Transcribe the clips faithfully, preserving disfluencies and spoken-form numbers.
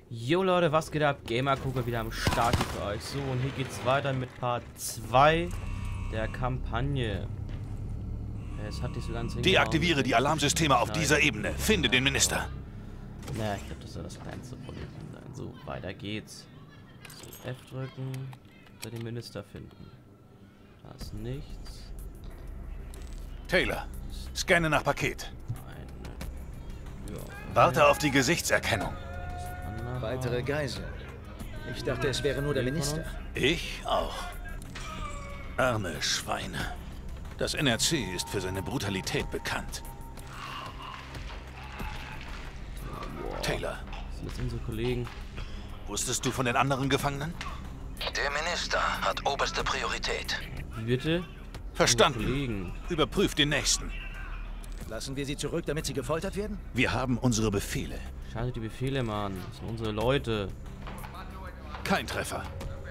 Jo Leute, was geht ab? Gamergucker wieder am Start für euch. So, und hier geht's weiter mit Part zwei der Kampagne. Es hat nicht so ganz hingehauen. Deaktiviere die Alarmsysteme auf Nein. dieser Ebene. Finde den Minister. Naja, ich glaube, das soll das kleinste Problem sein. So, weiter geht's. So, F drücken. Oder den Minister finden. Da ist nichts. Taylor, scanne nach Paket. Eine. Ja, Warte auf die Gesichtserkennung. andere. Weitere Geiseln. Ich dachte, es wäre nur der Minister. Ich auch. Arme Schweine. Das N R C ist für seine Brutalität bekannt. Taylor, Das sind jetzt unsere Kollegen. wusstest du von den anderen Gefangenen? Der Minister hat oberste Priorität. Wie bitte? Verstanden. Kollegen. Überprüf den nächsten. Lassen wir sie zurück, damit sie gefoltert werden? Wir haben unsere Befehle. Schaltet die Befehle, Mann. Das sind unsere Leute. Kein Treffer.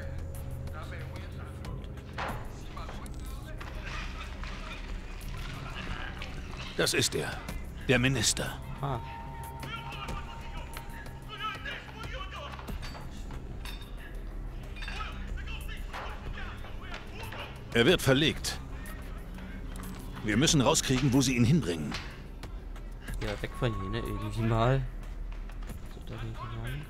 Das ist er. Der Minister. Ah. Er wird verlegt. Wir müssen rauskriegen, wo sie ihn hinbringen. Ja, weg von hier, ne? Irgendwie mal. So, da hinten rein.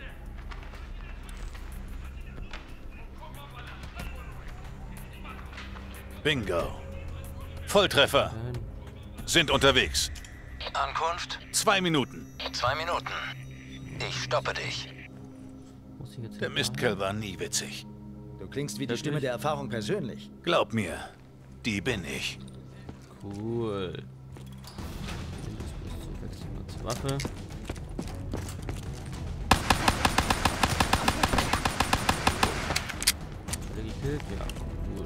Bingo. Volltreffer. Nein. Sind unterwegs. Ankunft? Zwei Minuten. Zwei Minuten. Ich stoppe dich. Muss ich jetzt Der hin? Mistkerl war nie witzig. Du klingst wie die Wirklich? Stimme der Erfahrung persönlich. Glaub mir, die bin ich. Cool. So, wechseln wir zur Waffe. Hat er gekillt? Ja, cool.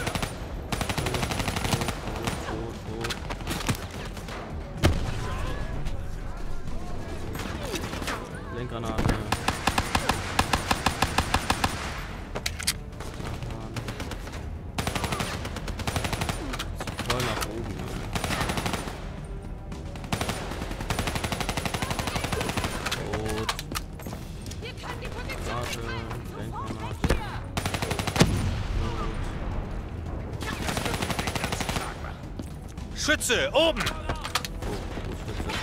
Tot, tot, tot, tot. Lenkgranate. Voll nach oben. Tot. Granate. Lenkgranate. Schütze, oben! Oh, Schütze.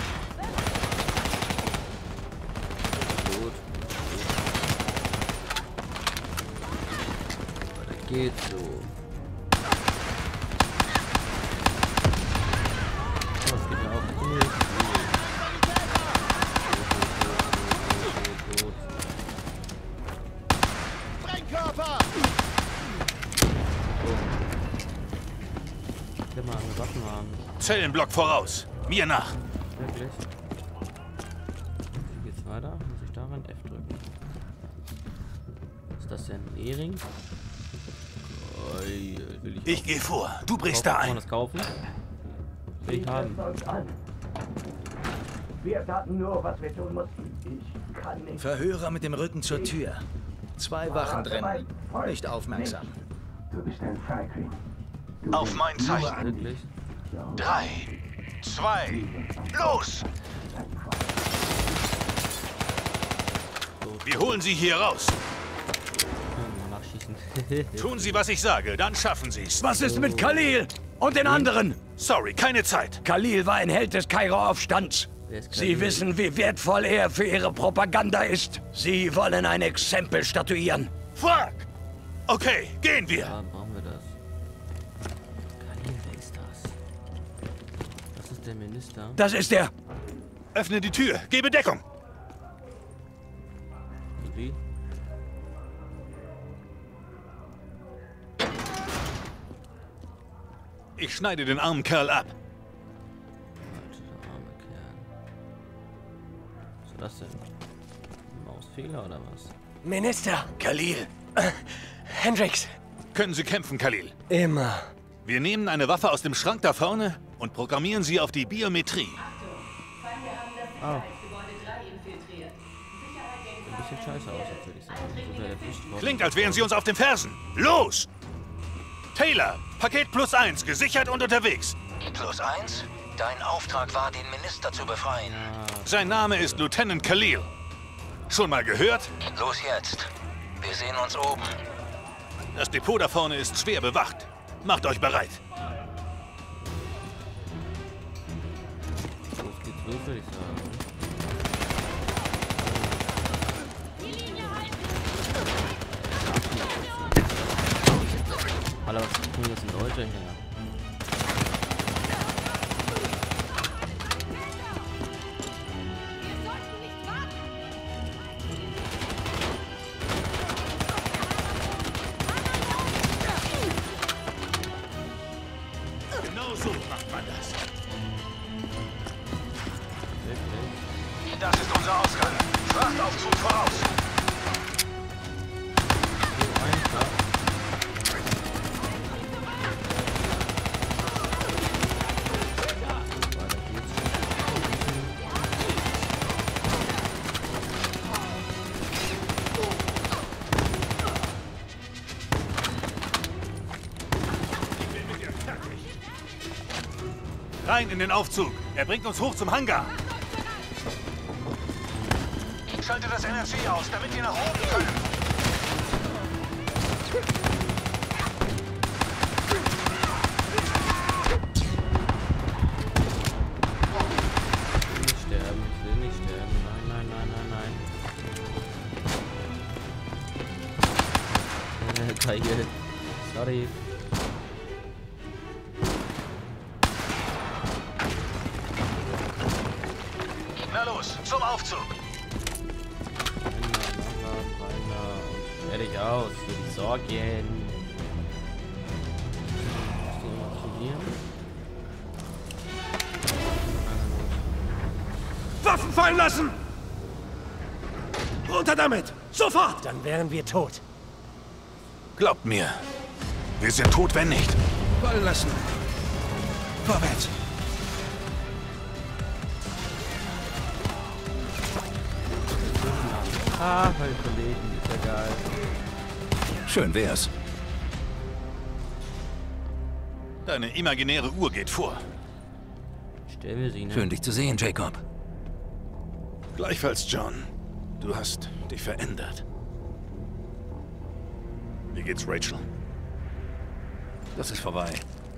Gut. Weiter geht's so. Oh, das geht ja auch cool. Tot, tot, tot, tot, tot. Ich will mal eine Waffen haben. Zellenblock voraus. Mir nach. Wirklich? Wie geht's weiter? Muss ich daran F drücken? Ist das denn ein E-Ring? Oi, will ich Ich gehe vor. Du brichst kaufen? da Kann man ein. das kaufen? Will ich haben. Uns an. Wir taten nur, was wir tun mussten. Ich kann nicht. Verhörer mit dem Rücken zur Tür. Zwei Wachen drin. Nicht aufmerksam. Du bist ein Feigling. Auf mein Zeichen. Wirklich? Drei, zwei, los! Wir holen sie hier raus. Hm, nachschießen. Tun Sie, was ich sage, dann schaffen Sie's. Was ist mit Khalil und den anderen? Sorry, keine Zeit. Khalil war ein Held des Kairo-Aufstands. Wer ist Sie Khalil? wissen, wie wertvoll er für Ihre Propaganda ist. Sie wollen ein Exempel statuieren. Fuck! Okay, gehen wir. Ja, brauchen wir das. Khalil, wer ist das? Das ist der Minister. Das ist er. Öffne die Tür, gebe Deckung. Wie? Ich schneide den armen Kerl ab. Alter, der arme Kerl. Was ist das denn? Mausfehler oder was? Minister. Khalil. Hendricks. Können Sie kämpfen, Khalil? Immer. Wir nehmen eine Waffe aus dem Schrank da vorne und programmieren sie auf die Biometrie. Ah. Sieht ein bisschen scheiße aus, jetzt würde ich sagen. So wäre erwischt worden. Klingt, als wären sie uns auf den Fersen. Los! Taylor, Paket plus eins, gesichert und unterwegs. Plus eins? Dein Auftrag war, den Minister zu befreien. Sein Name ist Lieutenant Khalil. Schon mal gehört? Los jetzt. Wir sehen uns oben. Das Depot da vorne ist schwer bewacht. Macht euch bereit. Los geht's los, würde ich sagen. Alter, was tun das sind Leute hier? Genau so macht man das. Wirklich? Das ist unser Ausgang. Frachtaufzug voraus. So einfach. Rein in den Aufzug. Er bringt uns hoch zum Hangar. Schalte das N R C aus, damit wir nach oben können. Ich will nicht sterben, ich will nicht sterben. Nein, nein, nein, nein, nein. Geil. Sorry. Na los, zum Aufzug. Reiner, reiner und fertig aus. Würde ich sorgen. Musst du noch aktivieren? Waffen fallen lassen! Runter damit! Sofort! Dann wären wir tot. Glaubt mir, wir sind tot, wenn nicht. Fallen lassen. Vorwärts. Ah, meine Kollegen, ist ja geil. Schön wär's. Deine imaginäre Uhr geht vor. Stellen wir sie, ne? Schön, dich zu sehen, Jacob. Gleichfalls, John. Du hast dich verändert. Wie geht's, Rachel? Das ist vorbei.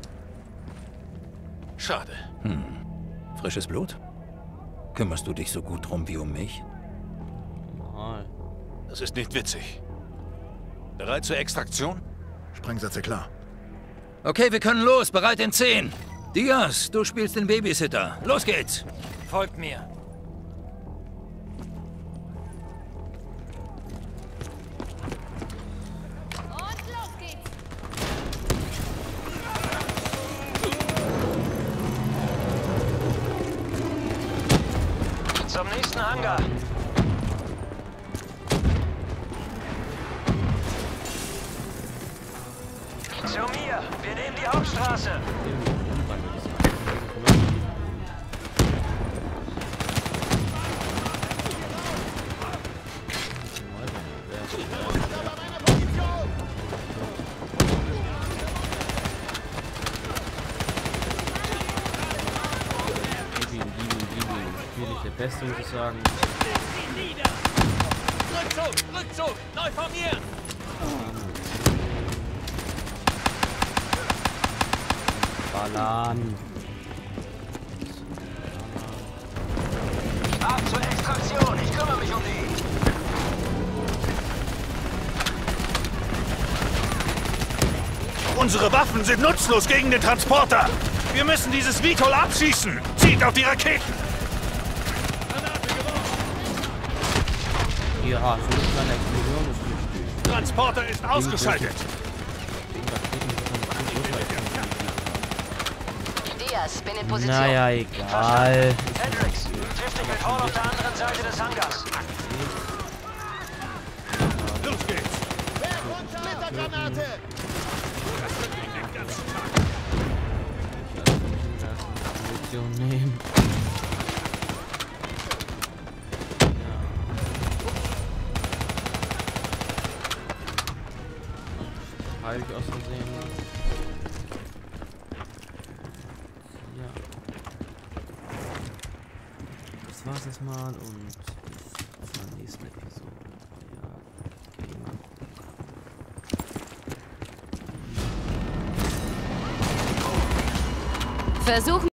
Schade. Frisches Blut? Kümmerst du dich so gut drum wie um mich? Normal. Das ist nicht witzig. Bereit zur Extraktion? Sprengsätze klar. Okay, wir können los. Bereit in zehn. Diaz, du spielst den Babysitter. Los geht's. Folgt mir. Und los geht's. Zum nächsten Hangar. Zu mir. Wir nehmen die Hauptstraße. Der Beste, muss ich sagen. Rückzug! Rückzug! Neu formieren! Ballern. Ab zur Extraktion. Ich kümmere mich um die. Unsere Waffen sind nutzlos gegen den Transporter. Wir müssen dieses V TOL abschießen. Zieht auf die Raketen. Ja, so eine kleine Explosion ist nicht. Transporter ist ausgeschaltet. Diaz, bin in Position. Naja, egal. Hendrix, triff dich mit Hall auf der anderen Seite des Hangars. Los geht's. Munition nehmen. Ja. Habe ich aus Versehen. Ja. Das war's erstmal und bis zur nächsten Episode. Versuch